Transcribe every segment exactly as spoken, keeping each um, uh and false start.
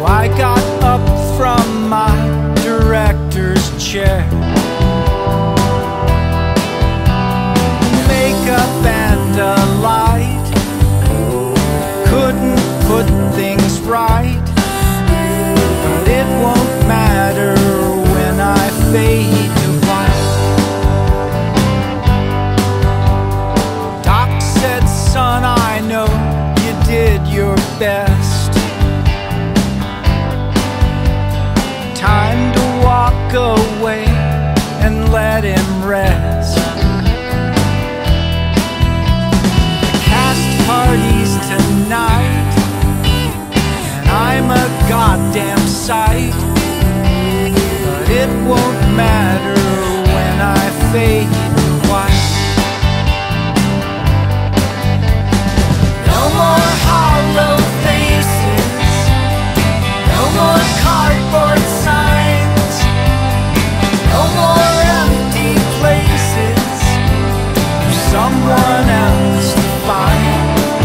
I got up from my director's chair. Makeup and a light couldn't put things right, but it won't matter when I fade to white. Doc said, son, I know you did your best. Time to walk away and let him rest. The cast party's tonight, and I'm a goddamn sight, but it won't matter when I fade to white. No more hollow faces, no more cardboard signs, no more empty places for someone else to find.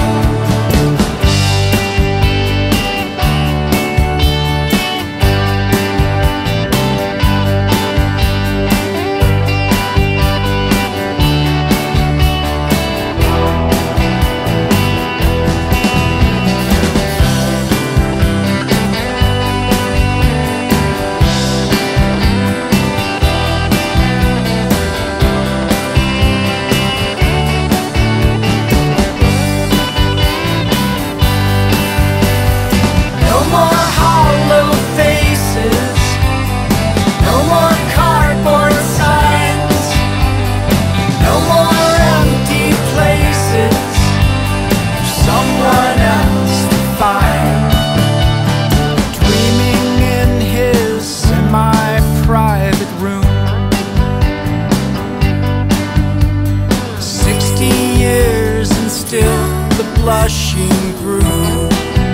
Blushing brew.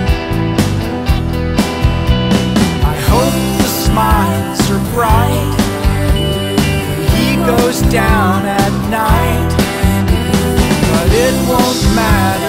I hope the smiles are bright when he goes down at night, but it won't matter